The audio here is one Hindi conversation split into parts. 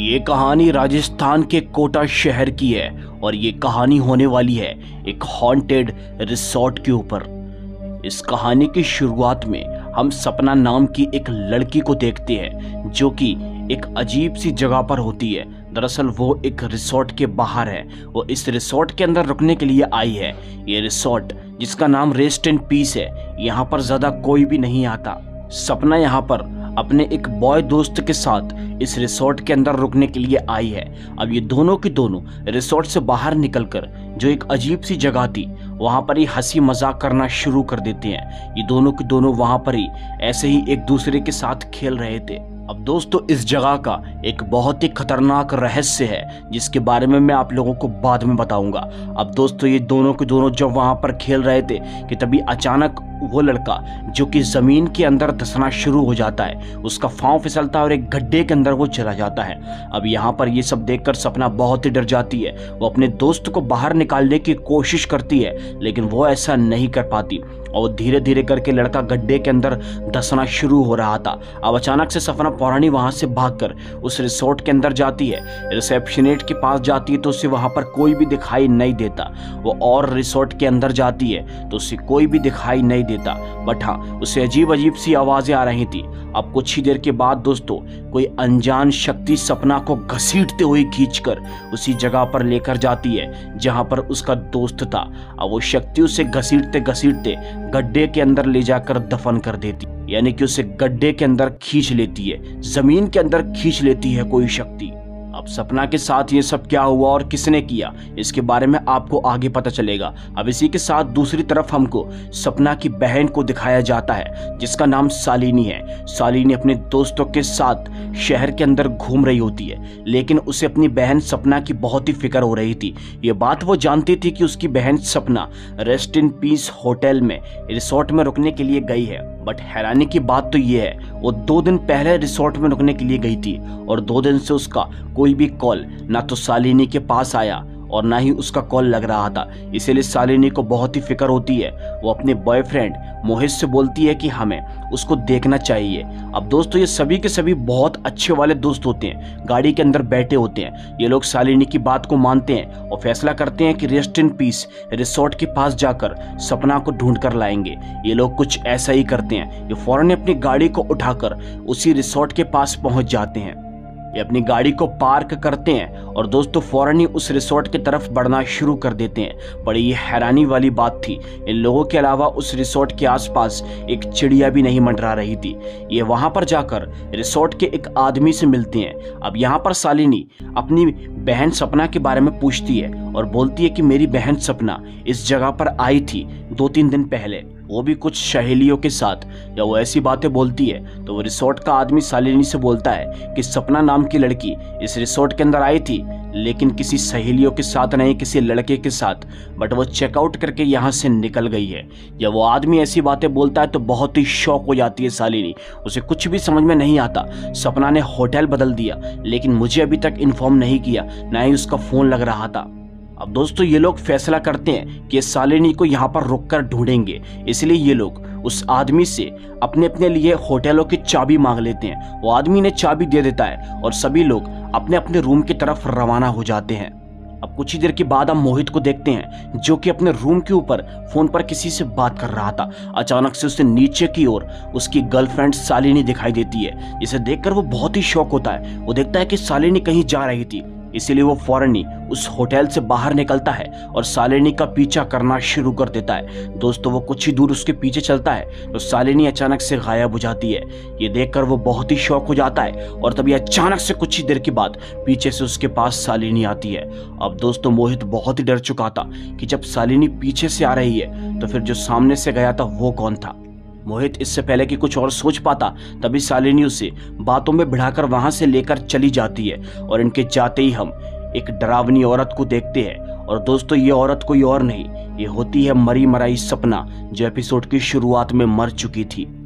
ये कहानी राजस्थान के कोटा शहर की है और ये कहानी होने वाली है एक हॉन्टेड रिसोर्ट के ऊपर। इस कहानी की शुरुआत में हम सपना नाम की एक लड़की को देखते हैं जो कि एक अजीब सी जगह पर होती है। दरअसल वो एक रिसोर्ट के बाहर है, वो इस रिसोर्ट के अंदर रुकने के लिए आई है। ये रिसोर्ट जिसका नाम रेस्ट इन पीस है, यहाँ पर ज्यादा कोई भी नहीं आता। सपना यहाँ पर अपने एक बॉय दोस्त के साथ इस रिसोर्ट के अंदर रुकने के लिए आई है। अब ये दोनों की दोनों रिसोर्ट से बाहर निकलकर जो एक अजीब सी जगह थी वहां पर ही हंसी मजाक करना शुरू कर देते हैं। ये दोनों के दोनों वहां पर ही ऐसे ही एक दूसरे के साथ खेल रहे थे। अब दोस्तों, इस जगह का एक बहुत ही खतरनाक रहस्य है जिसके बारे में मैं आप लोगों को बाद में बताऊंगा। अब दोस्तों, ये दोनों के दोनों जब वहां पर खेल रहे थे कि तभी अचानक वो लड़का जो कि जमीन के अंदर धंसना शुरू हो जाता है, उसका पांव फिसलता है और एक गड्ढे के अंदर वो चला जाता है। अब यहाँ पर ये सब देखकर सपना बहुत ही डर जाती है। वो अपने दोस्त को बाहर निकालने की कोशिश करती है लेकिन वो ऐसा नहीं कर पाती और धीरे धीरे करके लड़का गड्ढे के अंदर धंसना शुरू हो रहा था। अब अचानक से सपना पौराणी वहां से भागकर उस रिसोर्ट के अंदर जाती है। रिसेप्शनिस्ट के पास जाती है तो उसे वहां पर कोई भी दिखाई नहीं देता। वो और रिसोर्ट के अंदर जाती है तो उसे कोई भी दिखाई नहीं देता, बट हाँ, उसे अजीब अजीब सी आवाजें आ रही थी। अब कुछ ही देर के बाद दोस्तों, कोई अनजान शक्ति सपना को घसीटते हुए खींचकर उसी जगह पर लेकर जाती है जहां पर उसका दोस्त था। अब वो शक्ति उसे घसीटते घसीटते गड्ढे के अंदर ले जाकर दफन कर देती, यानी कि उसे गड्ढे के अंदर खींच लेती है, जमीन के अंदर खींच लेती है कोई शक्ति। अब सपना के साथ ये सब क्या हुआ और किसने किया, इसके बारे में आपको आगे पता चलेगा। अब इसी के साथ दूसरी तरफ हमको सपना की बहन को दिखाया जाता है जिसका नाम शालिनी है। शालिनी अपने दोस्तों के साथ शहर के अंदर घूम रही होती है लेकिन उसे अपनी बहन सपना की बहुत ही फिक्र हो रही थी। ये बात वो जानती थी कि उसकी बहन Sapna rest in peace hotel में रिसोर्ट में रुकने के लिए गई है। बट हैरानी की बात तो ये है, वो 2 दिन पहले रिसोर्ट में रुकने के लिए गई थी और 2 दिन से उसका कोई भी कॉल ना तो शालिनी के पास आया और ना ही उसका कॉल लग रहा था। इसीलिए शालिनी को बहुत ही फिक्र होती है। वो अपने बॉयफ्रेंड मोहित से बोलती है कि हमें उसको देखना चाहिए। अब दोस्तों, ये सभी के सभी बहुत अच्छे वाले दोस्त होते हैं, गाड़ी के अंदर बैठे होते हैं। ये लोग शालिनी की बात को मानते हैं और फैसला करते हैं कि रेस्ट इन पीस रिसोर्ट के पास जाकर सपना को ढूंढ कर लाएंगे। ये लोग कुछ ऐसा ही करते हैं। ये फौरन अपनी गाड़ी को उठाकर उसी रिसोर्ट के पास पहुंच जाते हैं। ये अपनी गाड़ी को पार्क करते हैं और दोस्तों फौरन ही उस रिसोर्ट की तरफ बढ़ना शुरू कर देते हैं। बड़ी ये हैरानी वाली बात थी, इन लोगों के अलावा उस रिसोर्ट के आसपास एक चिड़िया भी नहीं मंडरा रही थी। ये वहां पर जाकर रिसोर्ट के एक आदमी से मिलते हैं। अब यहाँ पर शालिनी अपनी बहन सपना के बारे में पूछती है और बोलती है कि मेरी बहन सपना इस जगह पर आई थी 2-3 दिन पहले, वो भी कुछ सहेलियों के साथ। जब वो ऐसी बातें बोलती है तो वो रिसोर्ट का आदमी शालिनी से बोलता है कि सपना नाम की लड़की इस रिसोर्ट के अंदर आई थी लेकिन किसी सहेलियों के साथ नहीं, किसी लड़के के साथ, बट वो चेकआउट करके यहाँ से निकल गई है। जब वो आदमी ऐसी बातें बोलता है तो बहुत ही शॉक हो जाती है शालिनी। उसे कुछ भी समझ में नहीं आता। सपना ने होटल बदल दिया लेकिन मुझे अभी तक इन्फॉर्म नहीं किया, ना ही उसका फोन लग रहा था। अब दोस्तों, ये लोग फैसला करते हैं कि शालिनी को यहाँ पर रुककर ढूंढेंगे। इसलिए ये लोग उस आदमी से अपने अपने लिए होटलों की चाबी मांग लेते हैं। वो आदमी ने चाबी दे देता है और सभी लोग अपने अपने रूम की तरफ रवाना हो जाते हैं। अब कुछ ही देर के बाद हम मोहित को देखते हैं जो कि अपने रूम के ऊपर फोन पर किसी से बात कर रहा था। अचानक से उसे नीचे की ओर उसकी गर्लफ्रेंड शालिनी दिखाई देती है, जिसे देखकर वो बहुत ही शॉक होता है। वो देखता है कि शालिनी कहीं जा रही थी, इसीलिए वो फौरन ही उस होटल से बाहर निकलता है और शालिनी का पीछा करना शुरू कर देता है। दोस्तों, वो कुछ ही दूर उसके पीछे चलता है तो शालिनी अचानक से गायब हो जाती है। ये देखकर वो बहुत ही शॉक हो जाता है और तभी अचानक से कुछ ही देर के बाद पीछे से उसके पास शालिनी आती है। अब दोस्तों, मोहित बहुत ही डर चुका था कि जब शालिनी पीछे से आ रही है तो फिर जो सामने से गया था वो कौन था। मोहित इससे पहले कि कुछ और सोच पाता तभी शालिनी उसे बातों में भिड़ाकर वहां से लेकर चली जाती है और इनके जाते ही हम एक डरावनी औरत को देखते हैं। और दोस्तों, ये औरत कोई और नहीं, ये होती है मरी मराई सपना जो एपिसोड की शुरुआत में मर चुकी थी।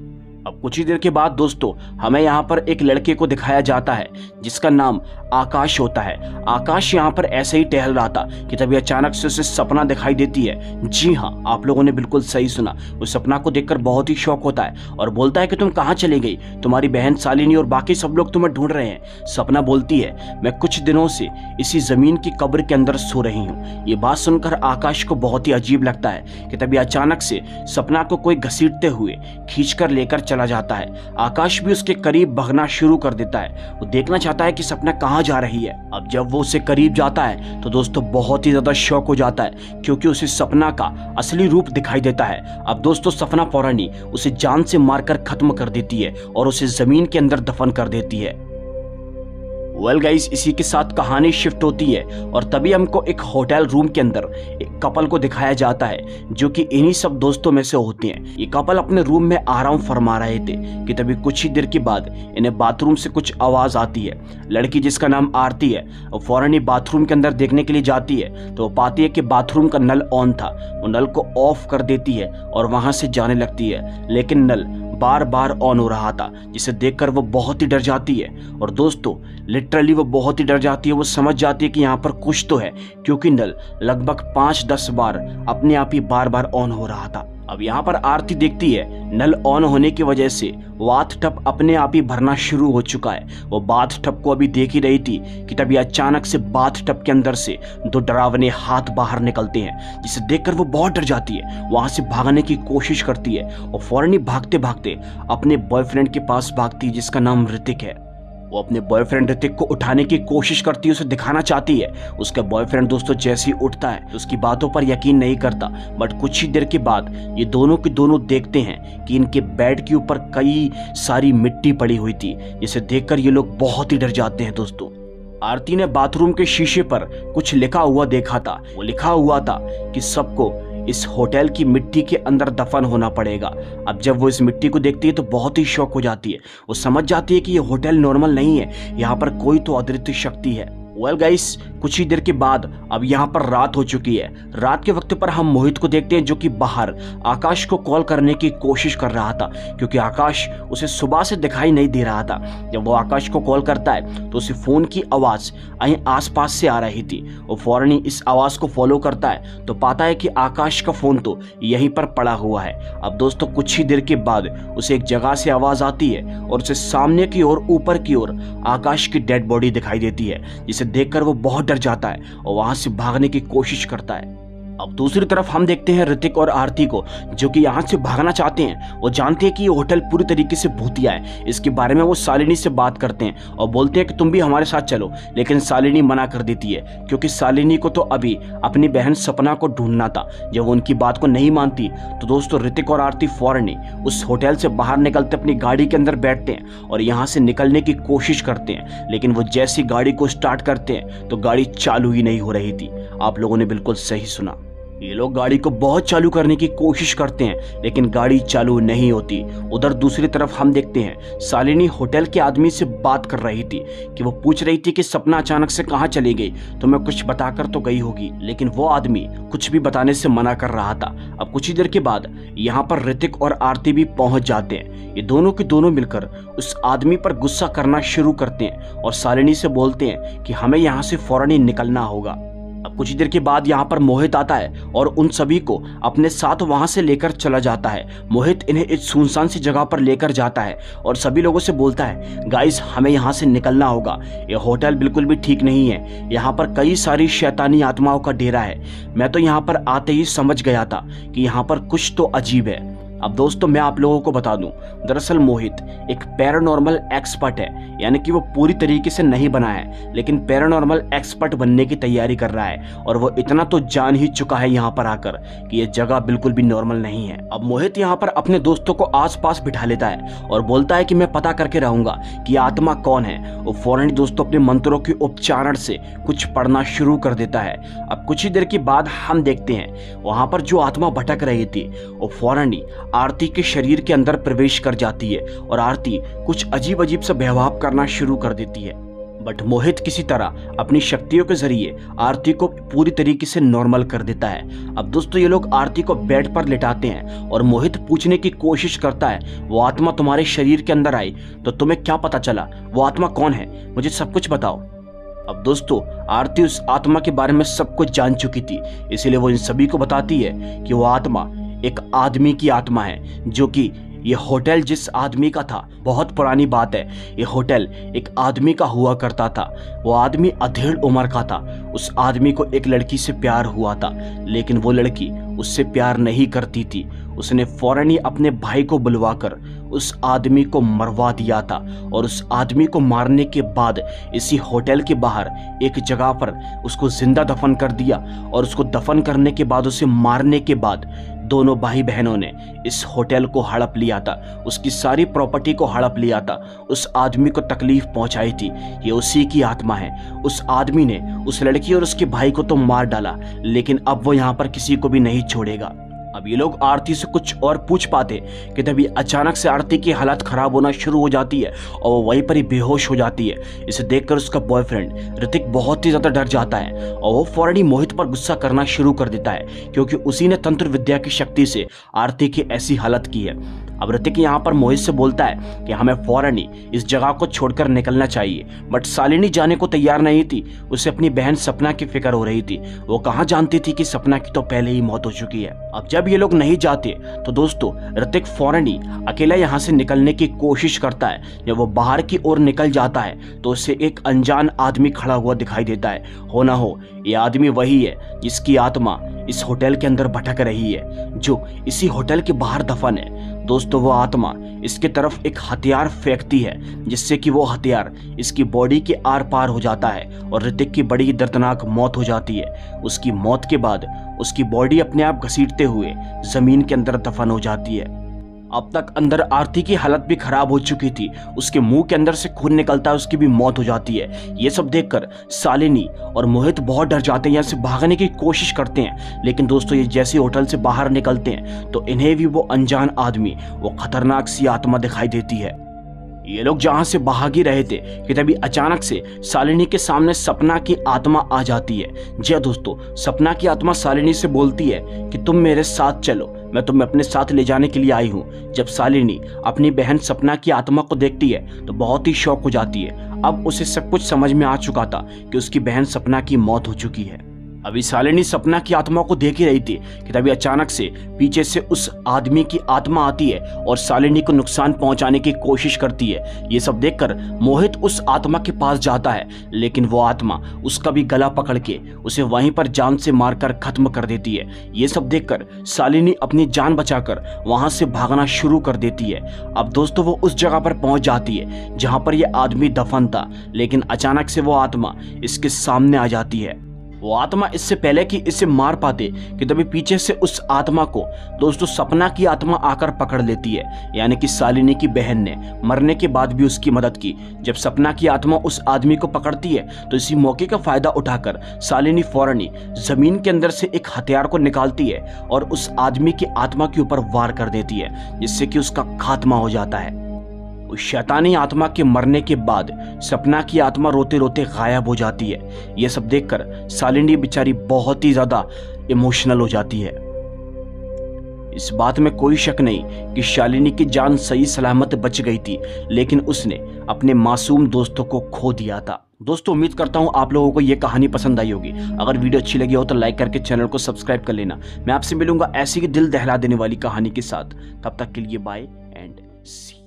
अब कुछ ही देर के बाद दोस्तों हमें यहाँ पर एक लड़के को दिखाया जाता है जिसका नाम आकाश होता है। आकाश यहाँ पर ऐसे ही टहल रहा था कि तभी अचानक से उसे सपना दिखाई देती है। जी हाँ, आप लोगों ने बिल्कुल सही सुना। उस सपना को देखकर बहुत ही शौक होता है और बोलता है कि तुम कहाँ चली गई, तुम्हारी बहन शालिनी और बाकी सब लोग तुम्हें ढूंढ रहे हैं। सपना बोलती है मैं कुछ दिनों से इसी जमीन की कब्र के अंदर सो रही हूँ। ये बात सुनकर आकाश को बहुत ही अजीब लगता है कि तभी अचानक से सपना को कोई घसीटते हुए खींचकर लेकर चला जाता है। आकाश भी उसके करीब भागना शुरू कर देता है। वो देखना चाहता है कि सपना कहाँ जा रही है। अब जब वो उससे करीब जाता है तो दोस्तों बहुत ही ज्यादा शौक हो जाता है क्योंकि उसे सपना का असली रूप दिखाई देता है। अब दोस्तों सपना पौराणी उसे जान से मारकर खत्म कर देती है और उसे जमीन के अंदर दफन कर देती है। वेल गाइस, इसी के साथ कहानी शिफ्ट होती है और तभी हमको एक होटल रूम के अंदर एक कपल को दिखाया जाता है जो कि इन्हीं सब दोस्तों में से होते हैं। ये कपल अपने रूम में आराम फरमा रहे थे कि तभी कुछ ही देर के बाद इन्हें बाथरूम से कुछ आवाज आती है। लड़की जिसका नाम आरती है वो फौरन ही बाथरूम के अंदर देखने के लिए जाती है तो वो पाती है कि बाथरूम का नल ऑन था। वो नल को ऑफ कर देती है और वहां से जाने लगती है, लेकिन नल बार बार ऑन हो रहा था जिसे देखकर वो बहुत ही डर जाती है। और दोस्तों लिटरली वो बहुत ही डर जाती है। वो समझ जाती है कि यहाँ पर कुछ तो है क्योंकि नल लगभग 5-10 बार अपने आप ही बार बार ऑन हो रहा था। अब यहाँ पर आरती देखती है नल ऑन होने की वजह से बाथ टब अपने आप ही भरना शुरू हो चुका है। वो बाथ टब को अभी देख ही रही थी कि तभी अचानक से बाथ टब के अंदर से 2 डरावने हाथ बाहर निकलते हैं जिसे देखकर वो बहुत डर जाती है। वहां से भागने की कोशिश करती है और फौरन ही भागते भागते अपने बॉयफ्रेंड के पास भागती है जिसका नाम ऋतिक है। वो अपने बॉयफ्रेंड ऋतिक को उठाने की कोशिश करती है, उसे दिखाना चाहती है। उसका बॉयफ्रेंड दोस्तों जैसे ही उठता है तो उसकी बातों पर यकीन नहीं करता, बट कुछ ही देर के बाद ये दोनों के दोनों देखते हैं कि इनके बेड के ऊपर कई सारी मिट्टी पड़ी हुई थी जिसे देखकर ये लोग बहुत ही डर जाते हैं। दोस्तों आरती ने बाथरूम के शीशे पर कुछ लिखा हुआ देखा था। वो लिखा हुआ था कि सबको इस होटल की मिट्टी के अंदर दफन होना पड़ेगा। अब जब वो इस मिट्टी को देखती है तो बहुत ही शौक हो जाती है। वो समझ जाती है कि ये होटल नॉर्मल नहीं है, यहाँ पर कोई तो अदृश्य शक्ति है। वेल गाइस, कुछ ही देर के बाद अब यहाँ पर रात हो चुकी है। रात के वक्त पर हम मोहित को देखते हैं जो कि बाहर आकाश को कॉल करने की कोशिश कर रहा था क्योंकि आकाश उसे सुबह से दिखाई नहीं दे रहा था। जब वो आकाश को कॉल करता है तो उसे फोन की आवाज कहीं आसपास से आ रही थी। वो फौरन ही इस आवाज को फॉलो करता है तो पाता है कि आकाश का फोन तो यहीं पर पड़ा हुआ है। अब दोस्तों कुछ ही देर के बाद उसे एक जगह से आवाज आती है और उसे सामने की ओर ऊपर की ओर आकाश की डेड बॉडी दिखाई देती है जिसे देखकर वो बहुत डर जाता है और वहां से भागने की कोशिश करता है। अब दूसरी तरफ हम देखते हैं ऋतिक और आरती को जो कि यहाँ से भागना चाहते हैं। वो जानते हैं कि ये होटल पूरी तरीके से भूतिया है। इसके बारे में वो शालिनी से बात करते हैं और बोलते हैं कि तुम भी हमारे साथ चलो, लेकिन शालिनी मना कर देती है क्योंकि शालिनी को तो अभी अपनी बहन सपना को ढूंढना था। जब वो उनकी बात को नहीं मानती तो दोस्तों ऋतिक और आरती फौरन ही उस होटल से बाहर निकलते अपनी गाड़ी के अंदर बैठते हैं और यहाँ से निकलने की कोशिश करते हैं, लेकिन वो जैसी गाड़ी को स्टार्ट करते हैं तो गाड़ी चालू ही नहीं हो रही थी। आप लोगों ने बिल्कुल सही सुना। ये लोग गाड़ी को बहुत चालू करने की कोशिश करते हैं लेकिन गाड़ी चालू नहीं होती। उधर दूसरी तरफ हम देखते हैं शालिनी होटल के आदमी से बात कर रही थी कि वो पूछ रही थी कि सपना अचानक से कहाँ चली गई, तो मैं कुछ बताकर तो गई होगी, लेकिन वो आदमी कुछ भी बताने से मना कर रहा था। अब कुछ ही देर के बाद यहाँ पर ऋतिक और आरती भी पहुंच जाते हैं। ये दोनों के दोनों मिलकर उस आदमी पर गुस्सा करना शुरू करते हैं और शालिनी से बोलते हैं कि हमें यहाँ से फौरन ही निकलना होगा। अब कुछ ही देर के बाद यहाँ पर मोहित आता है और उन सभी को अपने साथ वहां से लेकर चला जाता है। मोहित इन्हें इस सुनसान सी जगह पर लेकर जाता है और सभी लोगों से बोलता है गाइस हमें यहाँ से निकलना होगा, ये होटल बिल्कुल भी ठीक नहीं है, यहाँ पर कई सारी शैतानी आत्माओं का डेरा है। मैं तो यहाँ पर आते ही समझ गया था कि यहाँ पर कुछ तो अजीब है। अब दोस्तों मैं आप लोगों को बता दूं, दरअसल मोहित एक पैरानॉर्मल एक्सपर्ट है, यानी कि वो पूरी तरीके से नहीं बना है लेकिन पैरानॉर्मल एक्सपर्ट बनने की तैयारी कर रहा है और वो इतना तो जान ही चुका है यहाँ पर आकर कि ये जगह बिल्कुल भी नॉर्मल नहीं है। अब मोहित यहाँ पर अपने दोस्तों को आसपास बिठा लेता है और बोलता है कि मैं पता करके रहूंगा कि आत्मा कौन है। वो फौरन दोस्तों अपने मंत्रों के उच्चारण से कुछ पढ़ना शुरू कर देता है। अब कुछ ही देर के बाद हम देखते हैं वहां पर जो आत्मा भटक रही थी वो फौरन ही आरती के शरीर के अंदर प्रवेश कर जाती है और आरती कुछ अजीब अजीब सा व्यवहार करना शुरू कर देती है। बट मोहित किसी तरह अपनी शक्तियों के जरिए आरती को पूरी तरीके से नॉर्मल कर देता है। अब दोस्तों ये लोग आरती को बेड पर लिटाते हैं और मोहित पूछने की कोशिश करता है, वो आत्मा तुम्हारे शरीर के अंदर आई तो तुम्हें क्या पता चला? वो आत्मा कौन है? मुझे सब कुछ बताओ। अब दोस्तों आरती उस आत्मा के बारे में सब कुछ जान चुकी थी, इसीलिए वो इन सभी को बताती है कि वो आत्मा एक आदमी की आत्मा है, जो कि ये होटल जिस आदमी का था, बहुत पुरानी बात है, ये होटल एक आदमी का हुआ करता था। वो आदमी अधेड़ उम्र का था। उस आदमी को एक लड़की से प्यार हुआ था, लेकिन वो लड़की उससे प्यार नहीं करती थी। उसने फौरन ही अपने भाई को बुलवाकर उस आदमी को मरवा दिया था और उस आदमी को मारने के बाद इसी होटल के बाहर एक जगह पर उसको जिंदा दफन कर दिया। और उसको दफन करने के बाद, उसे मारने के बाद दोनों भाई बहनों ने इस होटल को हड़प लिया था, उसकी सारी प्रॉपर्टी को हड़प लिया था, उस आदमी को तकलीफ पहुंचाई थी। ये उसी की आत्मा है। उस आदमी ने उस लड़की और उसके भाई को तो मार डाला, लेकिन अब वो यहाँ पर किसी को भी नहीं छोड़ेगा। अब ये लोग आरती से कुछ और पूछ पाते कि तभी अचानक से आरती की हालत खराब होना शुरू हो जाती है और वो वहीं पर ही बेहोश हो जाती है। इसे देखकर उसका बॉयफ्रेंड ऋतिक बहुत ही ज्यादा डर जाता है और वो फौरन ही मोहित पर गुस्सा करना शुरू कर देता है, क्योंकि उसी ने तंत्र विद्या की शक्ति से आरती की ऐसी हालत की है। अब ऋतिक यहाँ पर मोहित से बोलता है कि हमें फौरन ही इस जगह को छोड़कर निकलना चाहिए, बट शालिनी जाने को तैयार नहीं थी। उसे अपनी बहन सपना की फिक्र हो रही थी। वो कहाँ जानती थी कि सपना की तो पहले ही मौत हो चुकी है। अब जब ये लोग नहीं जाते तो दोस्तों ऋतिक फौरन ही अकेला यहाँ से निकलने की कोशिश करता है। जब वो बाहर की ओर निकल जाता है तो उसे एक अनजान आदमी खड़ा हुआ दिखाई देता है। हो ना हो ये आदमी वही है जिसकी आत्मा इस होटल के अंदर भटक रही है, जो इसी होटल के बाहर दफन है। दोस्तों वो आत्मा इसके तरफ एक हथियार फेंकती है, जिससे कि वो हथियार इसकी बॉडी के आर पार हो जाता है और ऋतिक की बड़ी दर्दनाक मौत हो जाती है। उसकी मौत के बाद उसकी बॉडी अपने आप घसीटते हुए जमीन के अंदर दफन हो जाती है। अब तक अंदर आरती की हालत भी खराब हो चुकी थी। उसके मुंह के अंदर से खून निकलता है, उसकी भी मौत हो जाती है। ये सब देखकर शालिनी और मोहित बहुत डर जाते हैं, यहाँ से भागने की कोशिश करते हैं। लेकिन दोस्तों ये जैसे होटल से बाहर निकलते हैं तो इन्हें भी वो अनजान आदमी, वो खतरनाक सी आत्मा दिखाई देती है। ये लोग जहां से भाग ही रहे थे कि तभी अचानक से शालिनी के सामने सपना की आत्मा आ जाती है। जी दोस्तों, सपना की आत्मा शालिनी से बोलती है कि तुम मेरे साथ चलो, मैं तुम्हें अपने साथ ले जाने के लिए आई हूँ। जब शालिनी अपनी बहन सपना की आत्मा को देखती है तो बहुत ही शौक हो जाती है। अब उसे सब कुछ समझ में आ चुका था कि उसकी बहन सपना की मौत हो चुकी है। अभी शालिनी सपना की आत्मा को देख ही रही थी कि तभी अचानक से पीछे से उस आदमी की आत्मा आती है और शालिनी को नुकसान पहुंचाने की कोशिश करती है। ये सब देखकर मोहित उस आत्मा के पास जाता है, लेकिन वो आत्मा उसका भी गला पकड़ के उसे वहीं पर जान से मारकर खत्म कर देती है। ये सब देखकर शालिनी अपनी जान बचाकर वहां से भागना शुरू कर देती है। अब दोस्तों वो उस जगह पर पहुंच जाती है जहां पर यह आदमी दफन था, लेकिन अचानक से वो आत्मा इसके सामने आ जाती है। वो आत्मा इससे पहले कि इसे मार पाते कि तभी पीछे से उस आत्मा को दोस्तों सपना की आत्मा आकर पकड़ लेती है। यानी कि शालिनी की बहन ने मरने के बाद भी उसकी मदद की। जब सपना की आत्मा उस आदमी को पकड़ती है तो इसी मौके का फायदा उठाकर शालिनी फौरन ही जमीन के अंदर से एक हथियार को निकालती है और उस आदमी की आत्मा के ऊपर वार कर देती है, जिससे कि उसका खात्मा हो जाता है। उस शैतानी आत्मा के मरने के बाद सपना की आत्मा रोते रोते गायब हो जाती है। यह सब देखकर शालिनी बेचारी बहुत ही ज्यादा इमोशनल हो जाती है। इस बात में कोई शक नहीं कि शालिनी की जान सही सलामत बच गई थी, लेकिन उसने अपने मासूम दोस्तों को खो दिया था। दोस्तों उम्मीद करता हूं आप लोगों को यह कहानी पसंद आई होगी। अगर वीडियो अच्छी लगी हो तो लाइक करके चैनल को सब्सक्राइब कर लेना। मैं आपसे मिलूंगा ऐसी ही दिल दहला देने वाली कहानी के साथ। तब तक के लिए बाय एंड सी।